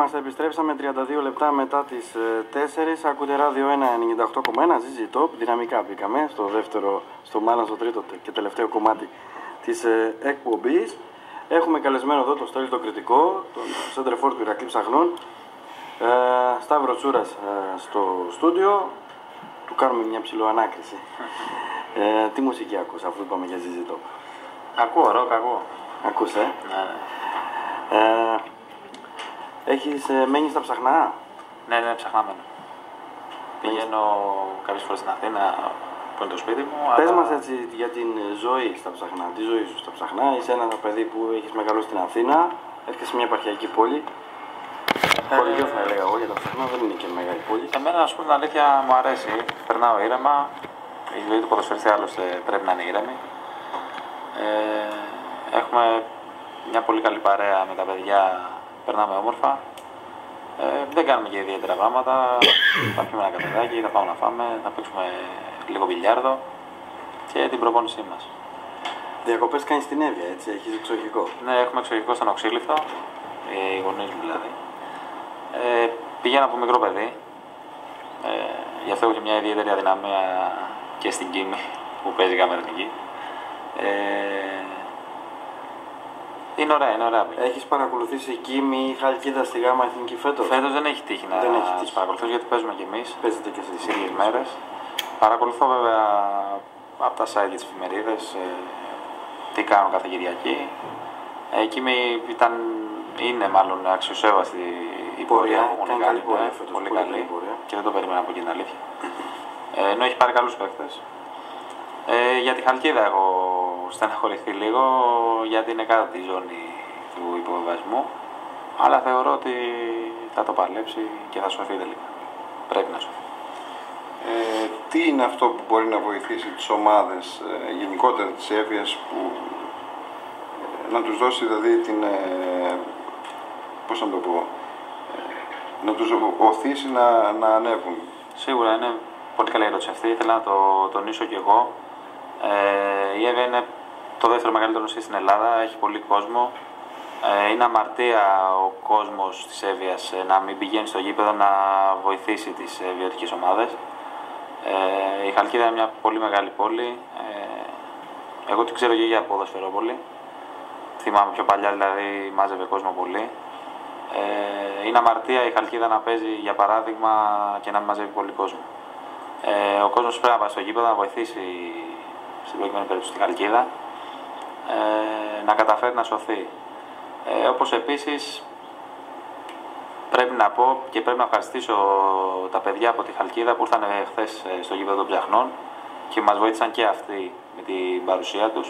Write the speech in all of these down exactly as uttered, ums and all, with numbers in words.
Είμαστε, επιστρέψαμε τριάντα δύο λεπτά μετά τις τέσσερις. Ακούτε ράδιο ένα ενενήντα οκτώ κόμμα ένα, ζι ζι Top. Δυναμικά μπήκαμε στο δεύτερο, στο μάλλον στο τρίτο και τελευταίο κομμάτι της ε, εκπομπής. Έχουμε καλεσμένο εδώ τον Στέλιο το Κριτικό, τον Σέντερφορ του Ηρακλή Ψαχνών, ε, Σταύρο Τσούρας ε, στο στούντιο. Του κάνουμε μια ψιλοανάκριση. Ε, τι μουσική ακούς, αφού είπαμε για ζι ζι Top? Ακούω, ροκ, ακούω. Ακούς, ε? Ναι. ε Έχεις ε, μένει στα Ψαχνά? Ναι, ναι, ψαχνάμενο. Πηγαίνω κάποιες φορές στην Αθήνα που είναι το σπίτι μου. Πες αλλά... μας έτσι για την ζωή στα Ψαχνά, τη ζωή σου στα Ψαχνά. Είσαι ένα παιδί που έχεις μεγαλώσει στην Αθήνα, έρχεσαι σε μια επαρχιακή πόλη. Ε, Χωριό θα έλεγα εγώ, για τα Ψαχνά δεν είναι και μεγάλη πόλη. Εμένα, να σου πω την αλήθεια, μου αρέσει. Περνάω ήρεμα. Η ζωή του ποδοσφαιριστή άλλωστε πρέπει να είναι ήρεμη. Ε, έχουμε μια πολύ καλή παρέα με τα παιδιά. Περνάμε όμορφα. Ε, δεν κάνουμε και ιδιαίτερα πράγματα. Θα πιούμε ένα καφεδάκι, θα πάμε να φάμε, θα παίξουμε λίγο μπιλιάρδο και την προπόνησή μας. Διακοπές κάνεις στην Εύβοια, έτσι, έχεις εξοχικό? Ναι, έχουμε εξοχικό στον Οξύλιθο, οι γονείς μου δηλαδή. Ε, πηγαίνω από μικρό παιδί. Ε, γι' αυτό έχω και μια ιδιαίτερη αδυναμία και στην Κίμη που παίζει καμερνική. Ε, Είναι ωραία, είναι ωραία. Έχεις παρακολουθήσει Κίμη ή Χαλκίδα στη Γάμα Εθνική φέτος? Φέτος δεν έχει τύχει να τις παρακολουθήσω γιατί παίζουμε κι εμείς. Παίζετε και εσείς τις ίδιες μέρες. Παρακολουθώ βέβαια από τα site και τις εφημερίδες ε, τι κάνουν κάθε Κυριακή. Ε, η Κίμη ήταν, είναι μάλλον αξιοσέβαστη η πορεία που έχουν κάνει. Πορεία, φέτος, πολύ, πολύ καλή πορεία. Και δεν το περίμενα από εκεί την αλήθεια. Ε, ενώ έχει πάρει καλούς παίκτες. Ε, για τη Χαλκίδα έχω στεναχωρηθεί λίγο γιατί είναι κάτω τη ζώνη του υποβιβασμού, αλλά θεωρώ ότι θα το παλέψει και θα σωθεί τελικά. Πρέπει να σωθεί. Ε, τι είναι αυτό που μπορεί να βοηθήσει τις ομάδες ε, γενικότερα της Εύβοιας που ε, να τους δώσει δηλαδή την ε, πώς να το πω ε, να τους οθήσει να, να ανέβουν? Σίγουρα είναι πολύ καλή ερώτηση αυτή, ήθελα να το τονίσω κι εγώ. Ε, η Εύβοια είναι το δεύτερο μεγαλύτερο νησί στην Ελλάδα, έχει πολύ κόσμο. Ε, είναι αμαρτία ο κόσμος της Εύβοιας ε, να μην πηγαίνει στο γήπεδο να βοηθήσει τις ε, βιωτικές ομάδες. Ε, η Χαλκίδα είναι μια πολύ μεγάλη πόλη. Ε, εγώ την ξέρω και για ποδοσφαιρό πολύ. Θυμάμαι πιο παλιά δηλαδή μάζευε κόσμο πολύ. Ε, είναι αμαρτία η Χαλκίδα να παίζει για παράδειγμα και να μην μαζεύει πολύ κόσμο. Ε, ο κόσμος πρέπει να πάει στο γήπεδο να βοηθήσει στην προηγούμενη περίπτωση τη Χαλκίδα ε, να καταφέρει να σωθεί. Ε, όπως επίσης πρέπει να πω και πρέπει να ευχαριστήσω τα παιδιά από τη Χαλκίδα που ήρθαν χθες στο γήπεδο των Ψαχνών και μας βοήθησαν και αυτοί με την παρουσία τους.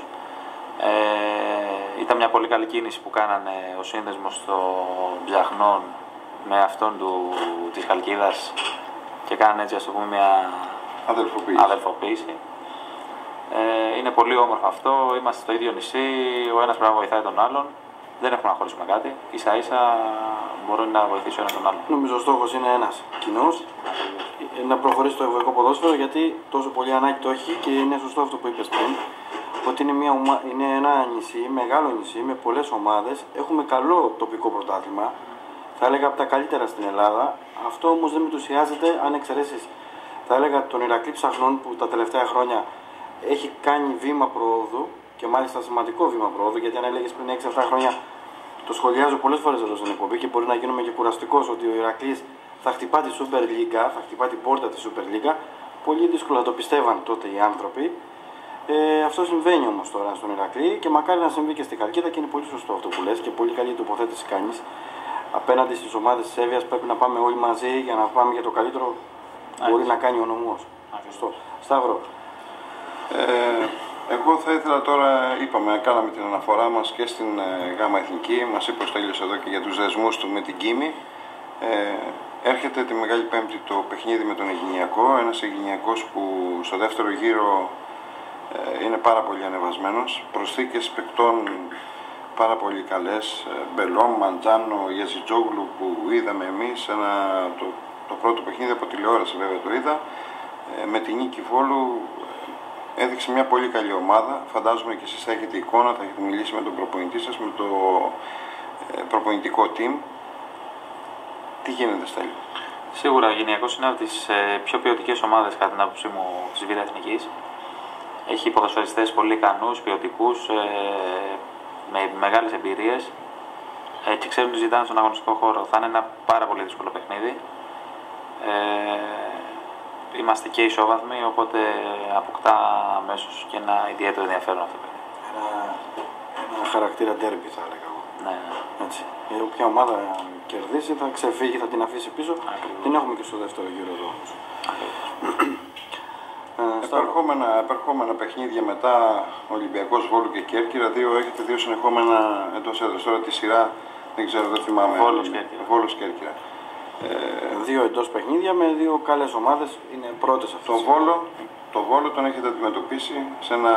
Ε, ήταν μια πολύ καλή κίνηση που κάνανε ο σύνδεσμος των Ψαχνών με αυτόν του, της Χαλκίδας και κάνανε έτσι, ας το πούμε, μια αδελφοποίηση. αδελφοποίηση. Ε, είναι πολύ όμορφο αυτό, είμαστε στο ίδιο νησί, ο ένας πρέπει να βοηθάει τον άλλον. Δεν έχουμε να χωρίσουμε κάτι, ίσα ίσα μπορεί να βοηθήσει ο ένας τον άλλον. Νομίζω ο στόχος είναι ένας κοινός, να προχωρήσει το ευρωπαϊκό ποδόσφαιρο, γιατί τόσο πολύ ανάγκη το έχει και είναι σωστό αυτό που είπες πριν, ότι είναι, μια ομα... είναι ένα νησί, μεγάλο νησί με πολλές ομάδες, έχουμε καλό τοπικό πρωτάθλημα, θα έλεγα από τα καλύτερα στην Ελλάδα. Αυτό όμως δεν με ενθουσιάζεται αν εξαιρέσεις, θα έλεγα, τον Ηρακλή Ψαχνών που τα τελευταία χρόνια έχει κάνει βήμα προόδου και μάλιστα σημαντικό βήμα προόδου, γιατί αν έλεγες πριν έξι εφτά χρόνια, το σχολιάζω πολλές φορές εδώ στην εκπομπή και μπορεί να γίνομαι και κουραστικός, ότι ο Ηρακλής θα χτυπά τη Super League, θα χτυπά την πόρτα της Super League. Πολύ δύσκολα το πιστεύαν τότε οι άνθρωποι. Ε, αυτό συμβαίνει όμως τώρα στον Ηρακλή και μακάρι να συμβεί και στη Χαλκίδα και είναι πολύ σωστό αυτό που λες και πολύ καλή τοποθέτηση κάνεις. Απέναντι στις ομάδες της Εύβοιας πρέπει να πάμε όλοι μαζί για να πάμε για το καλύτερο που μπορεί να κάνει ο νομός. Σωστό. Σταύρο. Ε, εγώ θα ήθελα τώρα, είπαμε, κάναμε την αναφορά μας και στην ε, Γάμα Εθνική, μας είπε ο Στέλιος εδώ και για τους δεσμούς του με την Κίμη. Ε, έρχεται τη Μεγάλη Πέμπτη το παιχνίδι με τον Αιγινιακό, ένας Αιγινιακός που στο δεύτερο γύρο ε, είναι πάρα πολύ ανεβασμένος, προσθήκες παικτών πάρα πολύ καλές, Μπελόμ, Μαντζάνο, Γιαζιτζόγλου που είδαμε εμείς, ένα, το, το πρώτο παιχνίδι από τηλεόραση βέβαια το είδα, ε, με την νίκη Βόλου έδειξε μια πολύ καλή ομάδα. Φαντάζομαι και εσείς θα έχετε εικόνα, θα έχετε μιλήσει με τον προπονητή σας, με το ε, προπονητικό team. Τι γίνεται, Στέλιο? Σίγουρα ο Γενιακός είναι από τις ε, πιο ποιοτικές ομάδες κατά την άποψή μου της Β' Εθνικής. Έχει ποδοσφαιριστές πολύ ικανούς, ποιοτικούς, ε, με μεγάλες εμπειρίες ε, και ξέρουν τι ζητάνε στον αγωνιστικό χώρο. Θα είναι ένα πάρα πολύ δύσκολο παιχνίδι. Ε, είμαστε και ισόβαθμοι, οπότε αποκτά αμέσως και ένα ιδιαίτερο ενδιαφέρον αυτό το παιχνίδι. Ένα, ένα χαρακτήρα ντέρμπι θα έλεγα εγώ. Ναι. Έτσι. Η όποια ομάδα κερδίσει θα ξεφύγει, θα την αφήσει πίσω. Ακριβώς. Την έχουμε και στο δεύτερο γύρο εδώ όμως. Ε, στα- Επερχόμενα, επερχόμενα παιχνίδια μετά, Ολυμπιακός Βόλου και Κέρκυρα, δύο, έχετε δύο συνεχόμενα εντός έδρας. Τώρα τη σειρά δεν ξέρω, δεν θυμάμαι. Βόλος Κέρκυρα. Βόλος Κέρκυρα. Δύο εντός παιχνίδια με δύο καλές ομάδες, είναι πρώτες αυτές. Το Βόλο, το Βόλο τον έχετε αντιμετωπίσει σε ένα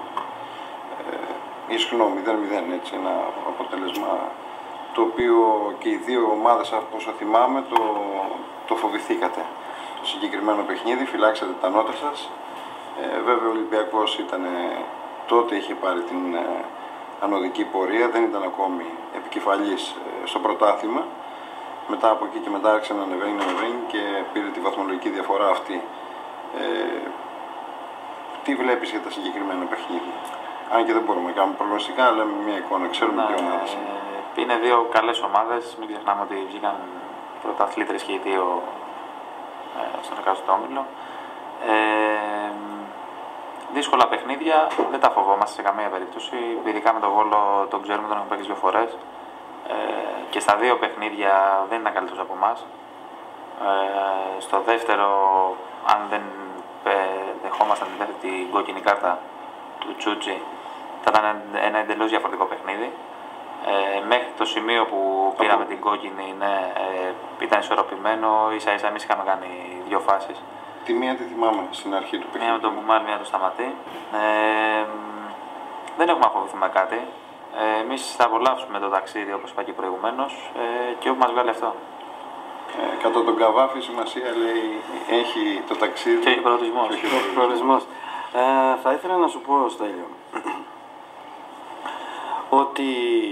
ε, ισχνό μηδέν μηδέν, έτσι, ένα αποτέλεσμα το οποίο και οι δύο ομάδες, από όσο θυμάμαι, το, το φοβηθήκατε. Το συγκεκριμένο παιχνίδι, φυλάξατε τα νότα σας. Ε, βέβαια ο Ολυμπιακός ήταν, τότε είχε πάρει την ε, ανωδική πορεία, δεν ήταν ακόμη επικεφαλής ε, στο πρωτάθλημα. Μετά από εκεί και μετά άρχισε να ανεβαίνει, να ανεβαίνει και πήρε τη βαθμολογική διαφορά αυτή. Ε, τι βλέπεις για τα συγκεκριμένα παιχνίδια? Αν και δεν μπορούμε να κάνουμε προγνωστικά, λέμε μια εικόνα, ξέρουμε Ναι, τι ομάδες είναι. ε, είναι δύο καλές ομάδες, μην ξεχνάμε ότι βγήκαν πρωταθλήτρες και οι δύο ε, στον εκάστοτε όμιλο. Ε, δύσκολα παιχνίδια, δεν τα φοβόμαστε σε καμία περίπτωση. Ειδικά με τον Βόλο τον ξέρουμε, τον έχουμε παίξει δύο φορές. Ε, και στα δύο παιχνίδια δεν είναι καλύτερος από εμάς. Ε, στο δεύτερο, αν δεν ε, δεχόμασταν την κόκκινη κάρτα του Τσούτσι, θα ήταν ένα εντελώς διαφορετικό παιχνίδι. Ε, μέχρι το σημείο που πήραμε την κόκκινη, ναι, ε, ήταν ισορροπημένο, ίσα ίσα εμείς είχαμε κάνει δύο φάσεις. Τη μία τη θυμάμαι στην αρχή του Μία με παιχνιδιού. τον Μπουμάρ, μία το Σταματή. Ε, δεν έχουμε να φοβηθούμε κάτι. Ε, εμείς θα απολαύσουμε το ταξίδι, όπως είπα και προηγουμένως, ε, και όπου μας βγάλει αυτό. Ε, κατά τον Καβάφη σημασία λέει έχει το ταξίδι. Και ο προορισμός. και όχι Ο προορισμός. Ε, θα ήθελα να σου πω, Στέλιο, ότι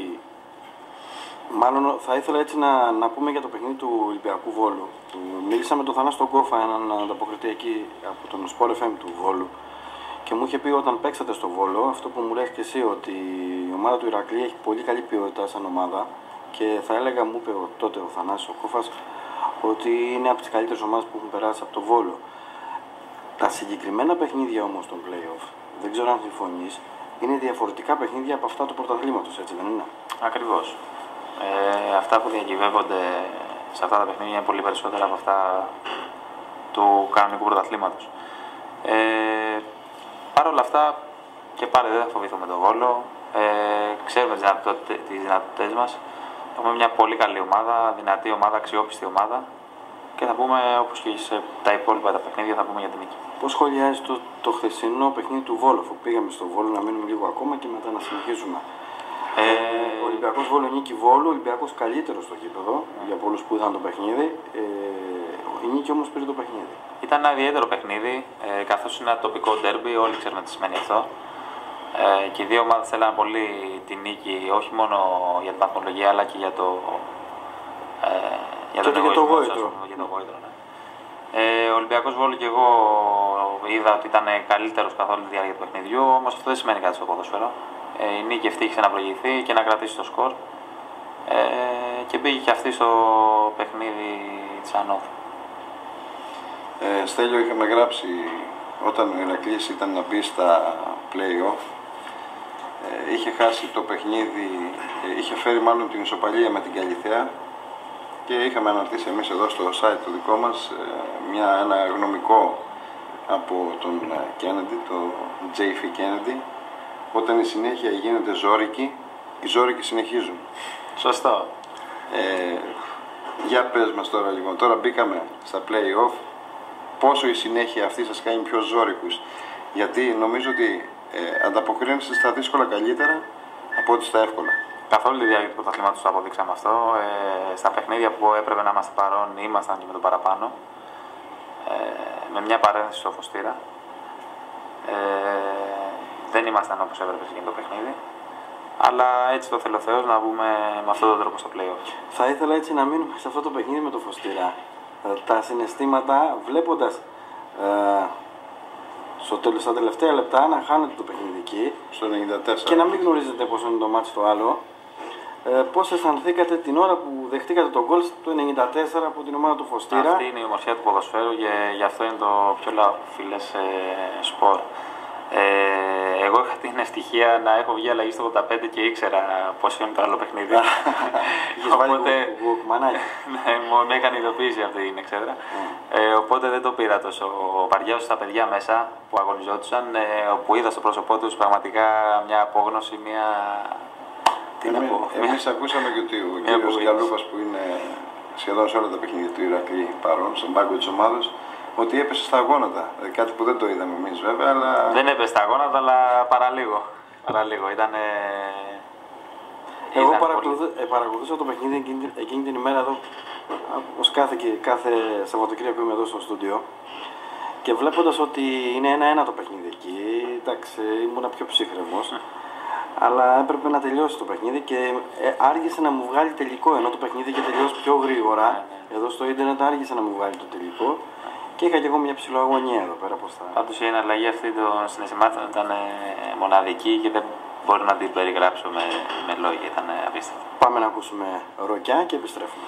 μάλλον θα ήθελα έτσι να, να πούμε για το παιχνίδι του Ολυμπιακού Βόλου. Μίλησα με τον Θανάστο Κόφα, έναν ανταποκριτή εκεί από τον Sport εφ εμ του Βόλου, και μου είχε πει όταν παίξατε στο Βόλο, αυτό που μου λες και εσύ, ότι η ομάδα του Ηρακλή έχει πολύ καλή ποιότητα σαν ομάδα, και θα έλεγα, μου είπε τότε ο Θανάσης ο Κόφας, ότι είναι από τις καλύτερες ομάδες που έχουν περάσει από το Βόλο. Τα συγκεκριμένα παιχνίδια όμως των play-off, δεν ξέρω αν συμφωνείς, είναι διαφορετικά παιχνίδια από αυτά του πρωταθλήματος, έτσι δεν είναι? Ακριβώς. Ε, αυτά που διακυβεύονται σε αυτά τα παιχνίδια είναι πολύ περισσότερα από αυτά του κανονικού πρωταθλήματος. Ε, Παρ' όλα αυτά, και πάλι δεν θα φοβηθούμε τον Βόλο. Ε, ξέρουμε τις δυνατότητες, τις δυνατότητες μας. Έχουμε μια πολύ καλή ομάδα, δυνατή ομάδα, αξιόπιστη ομάδα. Και θα πούμε, όπως και σε τα υπόλοιπα τα παιχνίδια, θα πούμε για την νίκη. Πώς σχολιάζεις το, το χθεσινό παιχνίδι του Βόλου, αφού πήγαμε στο Βόλο να μείνουμε λίγο ακόμα και μετά να συνεχίσουμε? Ε, Ο Ολυμπιακός Βόλο νίκη Βόλου, ο Ολυμπιακός καλύτερος στο γήπεδο, για πολλούς που είδαν το παιχνίδι. Ε, η νίκη όμως πήρε το παιχνίδι. Ήταν ένα ιδιαίτερο παιχνίδι, ε, καθώς είναι ένα τοπικό ντέρμπι, όλοι ξέρουμε τι σημαίνει αυτό. Ε, και οι δύο ομάδες θέλαν πολύ τη νίκη, όχι μόνο για την βαθμολογία, αλλά και για το, ε, για τον Και για το εγωισμό τους, γόητρο. ας πούμε, για το γόητρο, ναι. Ε, ο Ολυμπιακός Βόλου και εγώ είδα ότι ήταν καλύτερος καθ' όλη τη διάρκεια του παιχνιδιού, όμως αυτό δεν σημαίνει κάτι στο ποδόσφαιρο. Ε, η νίκη ευτύχησε να προηγηθεί και να κρατήσει το σκορ. Ε, και μπήκε και αυτή στο παιχνίδι της Ανώθου. Ε, Στέλιο, είχαμε γράψει όταν ο Ηρακλής ήταν να μπει στα play-off, ε, είχε χάσει το παιχνίδι, ε, είχε φέρει μάλλον την ισοπαλία με την Καλιθέα και είχαμε αναρτήσει εμείς εδώ στο site το δικό μας ε, μια, ένα γνωμικό από τον Kennedy, το τζέι εφ Kennedy. Όταν η συνέχεια γίνεται ζόρικη, οι ζόρικοι συνεχίζουν. Σωστό. Ε, για πες μας τώρα λοιπόν, τώρα μπήκαμε στα play-off, πόσο η συνέχεια αυτή σας κάνει πιο ζόρικους? Γιατί νομίζω ότι ε, ανταποκρίνεστε στα δύσκολα καλύτερα από ό,τι στα εύκολα. Καθ' όλη τη διάρκεια του πρωταθλήματος το αποδείξαμε αυτό. Ε, στα παιχνίδια που έπρεπε να είμαστε παρόν, ήμασταν και με τον παραπάνω. Ε, με μια παρένθεση στο Φωστήρα. Ε, δεν ήμασταν όπως έπρεπε σε εκείνο το παιχνίδι. Αλλά έτσι το θέλω ο Θεός να βγούμε με αυτόν τον τρόπο στο play-off. Θα ήθελα έτσι να μείνουμε σε αυτό το παιχνίδι με το Φωστήρα. Τα συναισθήματα βλέποντας ε, στο τέλος, στα τελευταία λεπτά να χάνετε το παιχνίδι εκεί Στο ενενήντα τέσσερα. και να μην γνωρίζετε πώς είναι το μάτς το άλλο. Ε, πώς αισθανθήκατε την ώρα που δεχτήκατε τον γκολ το ενενήντα τέσσερα από την ομάδα του Φωστήρα? Αυτή είναι η ομορφιά του ποδοσφαίρου και γι' αυτό είναι το πιο λαοφιλές ε, σπορ. Ε, εγώ είχα την ευτυχία να έχω βγει αλλαγή στο ογδόντα πέντε και ήξερα πώς είναι το άλλο παιχνίδι. Οπότε ναι, με έκανε ειδοποίηση αυτή την εξέδρα. Mm. Ε, οπότε δεν το πήρα τόσο βαριά όσο τα παιδιά μέσα που αγωνιζόντουσαν, ε, όπου είδα στο πρόσωπό τους πραγματικά μια απόγνωση, μια... Εμεί, εμείς ακούσαμε και ότι ο κύριος Γκαλούπας που είναι σχεδόν σε όλα τα παιχνίδια του Ηρακλή παρόν, στον πάγκο της ομάδας, ότι έπεσε στα γόνατα. Κάτι που δεν το είδαμε εμείς βέβαια, αλλά... Δεν έπεσε στα γόνατα, αλλά παραλίγο. Παραλίγο. Ήτανε... Εγώ παρακολουθούσα, ε, παρακολουθούσα το παιχνίδι εκείνη, εκείνη την ημέρα εδώ, ως κάθε, κάθε Σαββατοκύριακο είμαι εδώ στο στούντιο, και βλέποντας ότι είναι ένα-ένα το παιχνίδι εκεί, εντάξει, ήμουνα πιο ψύχρεμος. Αλλά έπρεπε να τελειώσει το παιχνίδι και ε, άργησε να μου βγάλει τελικό, ενώ το παιχνίδι είχε τελειώσει πιο γρήγορα. Ναι, ναι. Εδώ στο ίντερνετ άργησε να μου βγάλει το τελικό και είχα και εγώ μια ψηλοαγωνία εδώ πέρα. Πώς θα... Πάντως η εναλλαγή αυτή των συναισθημάτων ήταν ε, μοναδική και δεν μπορώ να την περιγράψω με, με λόγια, ήταν ε, απίστευτη. Πάμε να ακούσουμε ροκιά και επιστρέφουμε.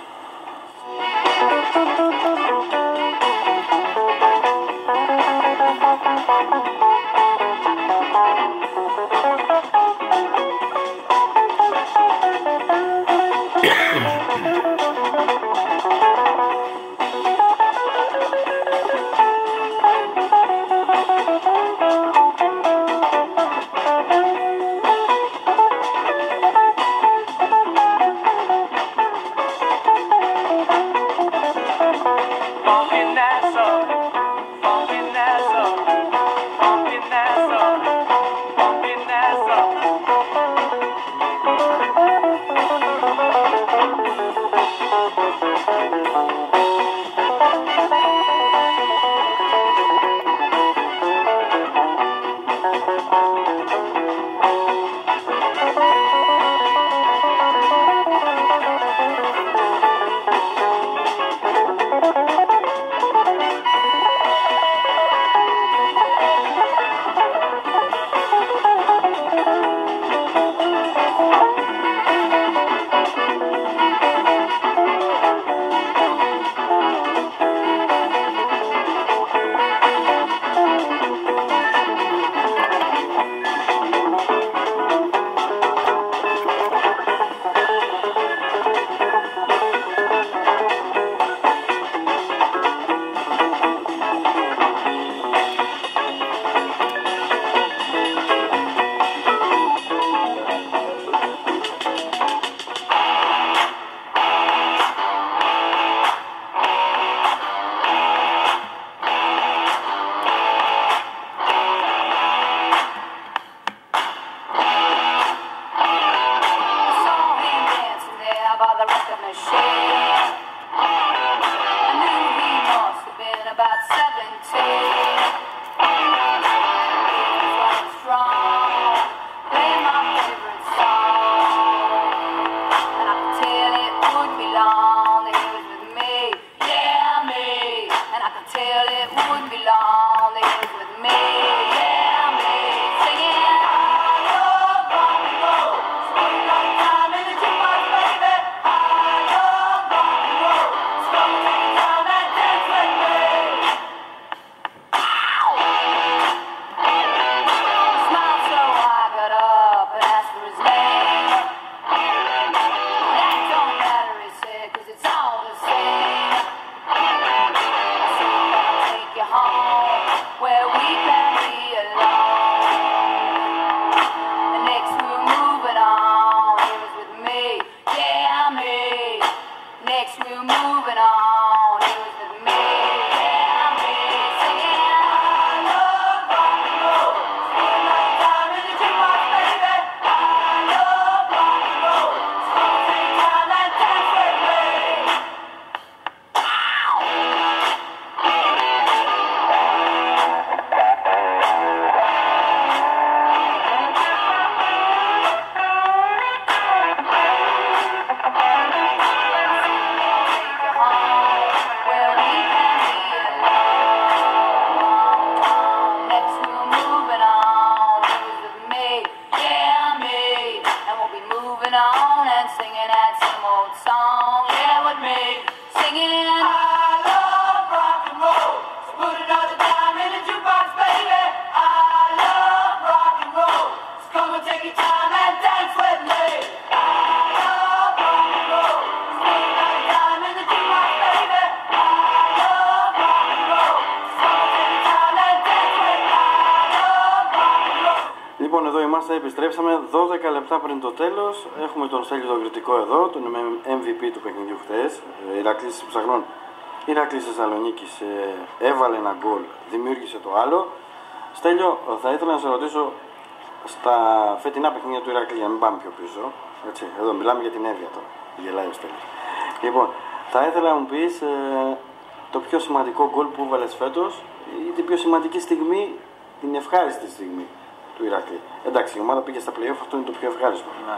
μας, επιστρέψαμε δώδεκα λεπτά πριν το τέλος. Έχουμε τον Στέλιο τον κριτικό εδώ, τον εμ βι πι του παιχνιδιού χθες. Ηρακλής Ψαχνών, Ηρακλής Θεσσαλονίκης έβαλε ένα γκολ, δημιούργησε το άλλο. Στέλιο, θα ήθελα να σε ρωτήσω στα φετινά παιχνίδια του Ηρακλή, για να μην πάμε πιο πίσω. Έτσι, εδώ μιλάμε για την Εύβοια τώρα. Γελάει ο Στέλιος. Λοιπόν, θα ήθελα να μου πεις ε, το πιο σημαντικό γκολ που έβαλες φέτος ή την πιο σημαντική στιγμή, την ευχάριστη στιγμή του Ηρακλή. Εντάξει, η ομάδα πήγε στα play-off, αυτό είναι το πιο ευχάριστο. Ναι.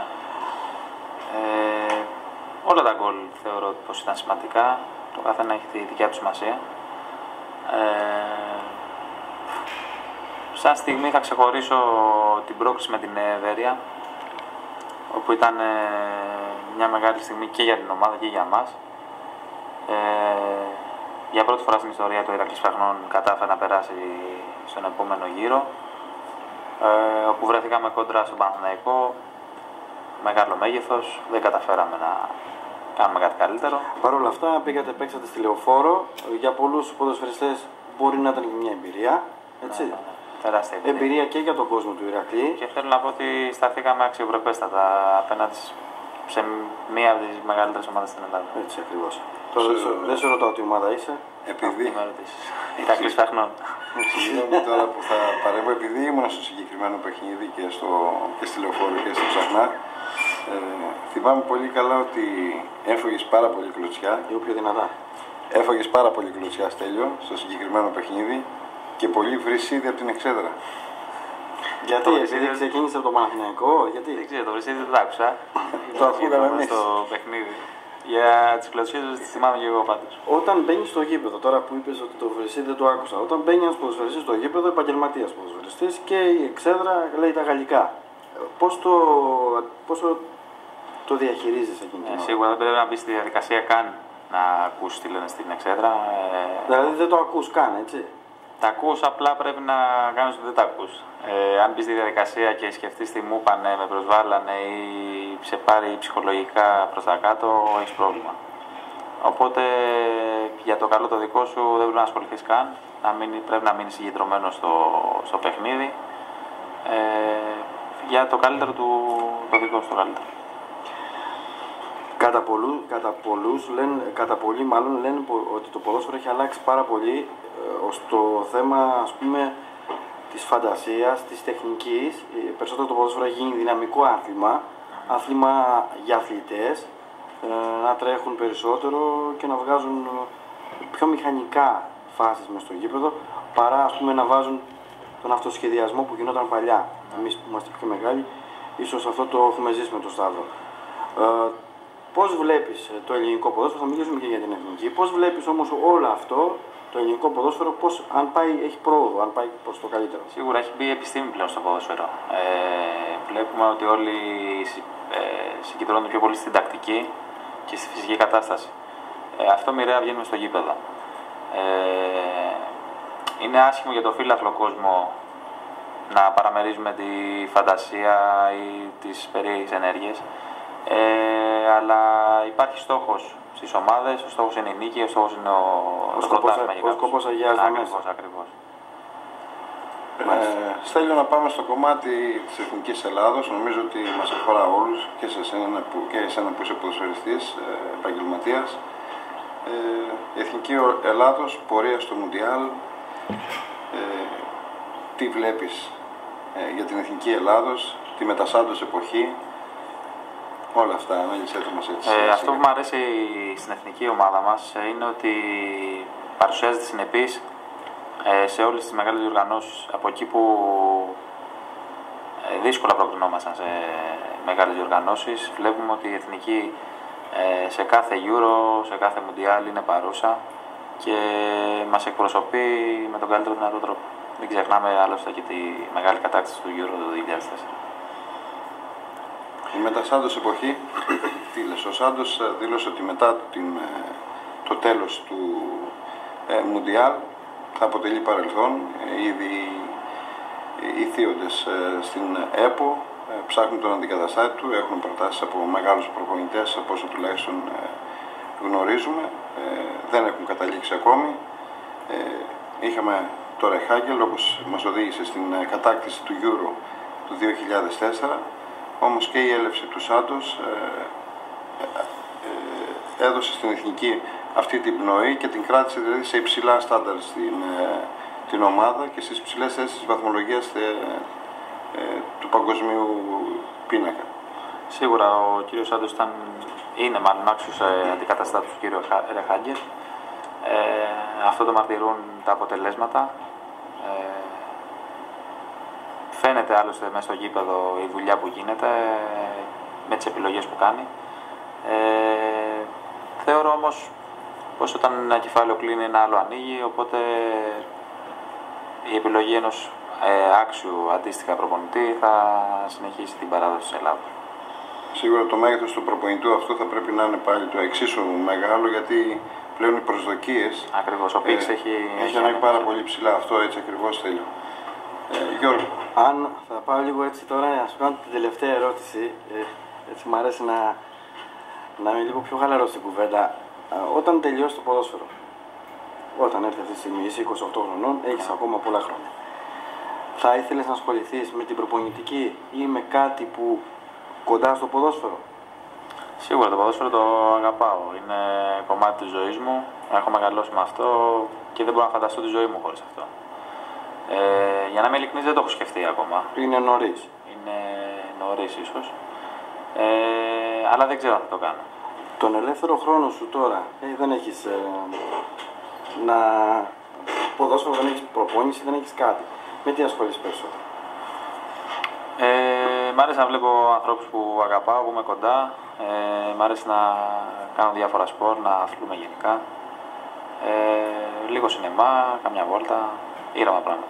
Ε, όλα τα γκολ θεωρώ πως ήταν σημαντικά. Το καθένα έχει τη δικιά του σημασία. Ε, σαν στιγμή θα ξεχωρίσω την πρόκληση με την Βέρεια, όπου ήταν ε, μια μεγάλη στιγμή και για την ομάδα και για μας. Ε, για πρώτη φορά στην ιστορία του Ηρακλής Ψαχνών κατάφερε να περάσει στον επόμενο γύρο, ε, όπου βρέθηκαμε κόντρα στον Παναθηναϊκό, μεγάλο μέγεθος, δεν καταφέραμε να κάνουμε κάτι καλύτερο. Παρ' όλα αυτά πήγατε, παίξατε στη Λεωφόρο, για πολλούς ποδοσφαιριστές μπορεί να ήταν και μια εμπειρία, έτσι. Ναι, ναι, ναι. Τεράστια εμπειρία. Εμπειρία και για τον κόσμο του Ηρακλή. Και θέλω να πω ότι σταθήκαμε αξιοπρεπέστατα απέναντι σε μία από τις μεγαλύτερες ομάδες στην Ελλάδα. Έτσι ακριβώς. Τώρα δεν, δεν σε ρωτάω τι ομάδα είσαι. Επειδή. Ηρακλής Ψαχνών. Συγγνώμη τώρα που θα παρέμβω, επειδή ήμουν στο συγκεκριμένο παιχνίδι και, στο, και στη Λεωφόρο και στο Ψαχνά. Ε, θυμάμαι πολύ καλά ότι έφογες πάρα πολύ κλωτσιά. Λίγο πιο δυνατά. Έφογες πάρα πολύ κλωτσιά, Στέλιο, στο συγκεκριμένο παιχνίδι και πολύ βρυσίδι από την εξέδρα. Γιατί, επειδή ξεκίνησε από το Παναθηναϊκό, γιατί. Δεν ξέρω, το βρυσίδι δεν το άκουσα. Το ακούγαμε εμείς. Στο παιχνίδι. Για τις κλωτσιές τις θυμάμαι και εγώ πάντως. Όταν μπαίνει στο γήπεδο, τώρα που είπες ότι το βρυσίδι δεν το άκουσα, όταν μπαίνει ένας ποδοσφαιριστής στο γήπεδο, επαγγελματίας ποδοσφαιριστής και η εξέδρα λέει τα γαλλικά. Πώς το, πώς το, το διαχειρίζεσαι εκείνη την ε, ώρα? Σίγουρα δεν πρέπει να μπει στη διαδικασία καν να ακούσει τι λένε στην εξέδρα. Ε, δηλαδή δεν το ακούς καν, έτσι. Τα ακούς, απλά πρέπει να κάνεις ότι δεν τα ακούς. Ε, αν μπεις στη διαδικασία και σκεφτείς τι μου είπανε, με προσβάλλανε ή σε πάρει ψυχολογικά προς τα κάτω, έχεις πρόβλημα. Οπότε για το καλό το δικό σου δεν πρέπει να ασχοληθείς καν, να μείνει, πρέπει να μείνεις συγκεντρωμένος στο, στο παιχνίδι. Ε, για το καλύτερο του, το δικό σου το καλύτερο. Κατά, πολλού, κατά, πολλούς λένε, κατά πολλοί μάλλον λένε ότι το ποδόσφαιρο έχει αλλάξει πάρα πολύ ε, ως το θέμα, ας πούμε, της φαντασίας, της τεχνικής. Περισσότερο το ποδόσφαιρο έχει γίνει δυναμικό άθλημα, άθλημα για αθλητές, ε, να τρέχουν περισσότερο και να βγάζουν πιο μηχανικά φάσεις μες στο γήπεδο, παρά, ας πούμε, να βάζουν τον αυτοσχεδιασμό που γινόταν παλιά. Εμείς που είμαστε πιο μεγάλοι, ίσως αυτό το έχουμε ζήσει με τον Σταύρο. Ε, Πώς βλέπεις το ελληνικό ποδόσφαιρο, θα μιλήσουμε και για την εθνική, πώς βλέπεις όμως όλο αυτό, το ελληνικό ποδόσφαιρο, πώς, αν πάει, έχει πρόοδο, αν πάει προς το καλύτερο? Σίγουρα έχει μπει επιστήμη πλέον στο ποδόσφαιρο. Ε, βλέπουμε ότι όλοι ε, συγκεντρώνονται πιο πολύ στην τακτική και στη φυσική κατάσταση. Ε, αυτό μοιραία βγαίνουμε στο γήπεδο. Ε, είναι άσχημο για το φύλαθλο κόσμο να παραμερίζουμε τη φαντασία ή τις περίεργες ενέργειες. Ε, αλλά υπάρχει στόχος στις ομάδες, ο στόχος είναι η νίκη, ο στόχος είναι ο, ο σκοπός αγιάζει τα μέσα. Ακριβώς. Ε, Στέλιο, να πάμε στο κομμάτι της Εθνικής Ελλάδος. Νομίζω ότι μας αφορά όλους και σε εσένα που, και εσένα που είσαι ποδοσφαιριστής, ε, επαγγελματίας. Ε, η Εθνική Ελλάδος, πορεία στο Μουντιάλ. Ε, τι βλέπεις ε, για την Εθνική Ελλάδος, τη μετασάντος εποχή? Όλα αυτά, ανάλυσέ το μας έτσι. Ε, αυτό που μου αρέσει στην εθνική ομάδα μας είναι ότι παρουσιάζεται συνεπής ε, σε όλες τις μεγάλες διοργανώσεις. Από εκεί που ε, δύσκολα προκρινόμασταν σε μεγάλες διοργανώσεις, βλέπουμε ότι η εθνική ε, σε κάθε Euro, σε κάθε Mundial είναι παρούσα και μας εκπροσωπεί με τον καλύτερο δυνατό τρόπο. Μην ξεχνάμε άλλωστε και τη μεγάλη κατάκτηση του Euro του δύο χιλιάδες τέσσερα. Η μετασάντος εποχή, τι λες, ο Σάντος δήλωσε ότι μετά την, το τέλος του ε, Μουντιάλ θα αποτελεί παρελθόν. Ήδη οι θείοντες ε, στην ΕΠΟ ε, ψάχνουν τον αντικαταστάτη του, έχουν προτάσεις από μεγάλους προπονητές, από όσο τουλάχιστον ε, γνωρίζουμε, ε, δεν έχουν καταλήξει ακόμη. Ε, είχαμε το Ρεχάγκελ, όπως μας οδήγησε στην κατάκτηση του Euro του δύο χιλιάδες τέσσερα, όμως και η έλευση του Σάντος ε, ε, ε, έδωσε στην εθνική αυτή την πνοή και την κράτησε δηλαδή σε υψηλά στάνταρ στην ε, την ομάδα και στις ψηλές θέσεις της βαθμολογίας ε, ε, του παγκοσμίου πίνακα. Σίγουρα ο κύριος Σάντος ήταν, είναι μάλλον άξιος ε, αντικαταστάτης του κύριου Ρεχάγκερ. Ε, αυτό το μαρτυρούν τα αποτελέσματα. Ε, φαίνεται άλλωστε μέσα στο γήπεδο η δουλειά που γίνεται ε, με τις επιλογές που κάνει. Ε, θεωρώ όμως πως όταν ένα κεφάλαιο κλείνει ένα άλλο ανοίγει, οπότε η επιλογή ενός ε, άξιου αντίστοιχα προπονητή θα συνεχίσει την παράδοση της Ελλάδας. Σίγουρα το μέγεθος του προπονητού αυτό θα πρέπει να είναι πάλι το εξίσου μεγάλο, γιατί πλέον οι προσδοκίες. Ακριβώς, ο Πίξ ε, έχει, έχει ανάγκη πάρα πολύ ψηλά, αυτό έτσι ακριβώς θέλει. Ε, Γιώργο. Αν θα πάω λίγο έτσι τώρα να σου κάνω την τελευταία ερώτηση, ε, έτσι μου αρέσει να, να είμαι λίγο πιο χαλαρός στην κουβέντα. Ε, όταν τελειώσει το ποδόσφαιρο, όταν έρθει αυτή τη στιγμή, είσαι είκοσι οκτώ χρονών, έχεις ακόμα πολλά χρόνια. Θα ήθελες να ασχοληθείς με την προπονητική ή με κάτι που κοντά στο ποδόσφαιρο? Σίγουρα το ποδόσφαιρο το αγαπάω. Είναι κομμάτι της ζωής μου. Έχω μεγαλώσει με αυτό και δεν μπορώ να φανταστώ τη ζωή μου χωρίς αυτό. Ε, για να είμαι ειλικρινής, δεν το έχω σκεφτεί ακόμα. Είναι νωρίς. Είναι νωρίς ίσως. Ε, αλλά δεν ξέρω αν θα το κάνω. Τον ελεύθερο χρόνο σου τώρα, ε, δεν έχεις ε, να... ποδόσφαιρο, δεν έχεις προπόνηση, δεν έχεις κάτι. Με τι ασχολείσαι περισσότερο? Ε, μ' αρέσει να βλέπω ανθρώπους που αγαπάω, που είμαι κοντά. Ε, μ' αρέσει να κάνω διάφορα σπορ, να αθλούμε γενικά. Ε, λίγο σινεμά, καμιά βόλτα, ήρεμα πράγματα.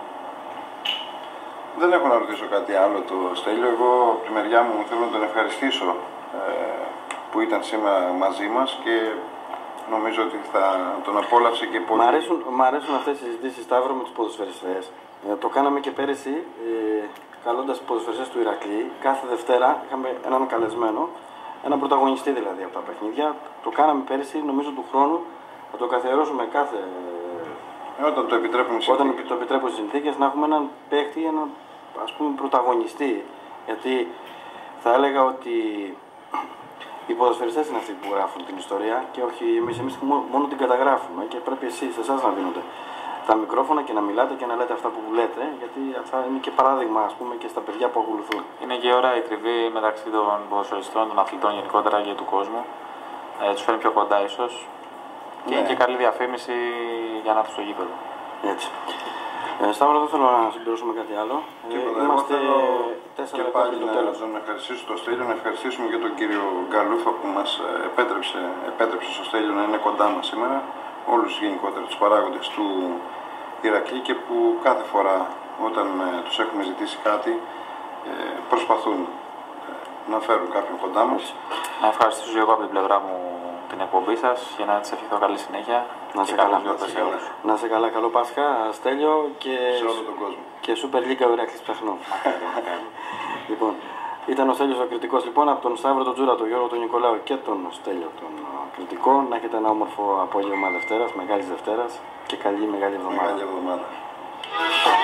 Δεν έχω να ρωτήσω κάτι άλλο το Στέλιο. Εγώ από τη μεριά μου θέλω να τον ευχαριστήσω ε, που ήταν σήμερα μαζί μας και νομίζω ότι θα τον απόλαυσε και πολύ. Μ' αρέσουν, μ' αρέσουν αυτές οι συζητήσεις, Σταύρο, με τους ποδοσφαιριστές. Ε, το κάναμε και πέρυσι, ε, καλώντας ποδοσφαιριστές του Ηρακλή. Κάθε Δευτέρα είχαμε έναν καλεσμένο, έναν πρωταγωνιστή δηλαδή από τα παιχνίδια. Το κάναμε πέρυσι, νομίζω του χρόνου θα το καθιερώσουμε κάθε... Ε, όταν το επιτρέπουν οι συνθήκες. Όταν το επιτρέπουν οι συνθήκες, να έχουμε έναν παίχτη, έναν ας πούμε πρωταγωνιστή. Γιατί θα έλεγα ότι οι ποδοσφαιριστές είναι αυτοί που γράφουν την ιστορία και όχι εμείς, εμείς μόνο την καταγράφουμε και πρέπει εσείς, εσάς να δίνονται τα μικρόφωνα και να μιλάτε και να λέτε αυτά που λέτε, γιατί αυτά είναι και παράδειγμα ας πούμε και στα παιδιά που ακολουθούν. Είναι και ώρα η τριβή μεταξύ των ποδοσφαιριστών, των αθλητών γενικότερα και του κόσμου. Ε, τους φέρνει πιο κοντά ίσως και ναι. είναι και καλή διαφήμιση για να έρθουν στο γήπεδο. Έτσι. Ε, Σταύρο, δεν θέλω να συμπληρώσουμε κάτι άλλο. Τίποτα. Ε, είμαστε τέσσερα λεπτά πριν το τέλος. Να ευχαριστήσω τον Στέλιο, να ευχαριστήσουμε και τον κύριο Γκαλούφα που μας επέτρεψε, επέτρεψε στο Στέλιο να είναι κοντά μας σήμερα. Όλους γενικότερα τους παράγοντες του Ηρακλή και που κάθε φορά όταν ε, τους έχουμε ζητήσει κάτι ε, προσπαθούν ε, να φέρουν κάποιον κοντά μας. Να ευχαριστήσω εγώ από την πλευρά μου την εκπομπή σας και να της ευχηθώ καλή συνέχεια. Να σε και καλά. σε όλους. Να σε καλά, καλό Πάσχα, Στέλιο, και σε όλο τον κόσμο. Και Super League ο Ηράκλης Ψαχνών. Λοιπόν, ήταν ο Στέλιος ο Κριτικός λοιπόν, από τον Σταύρο τον Τζούρα, τον Γιώργο τον Νικολάου και τον Στέλιο τον Κριτικό. Να έχετε ένα όμορφο απόγευμα Δευτέρας, Μεγάλης Δευτέρας και καλή μεγάλη εβδομάδα. Μεγάλη εβδομάδα.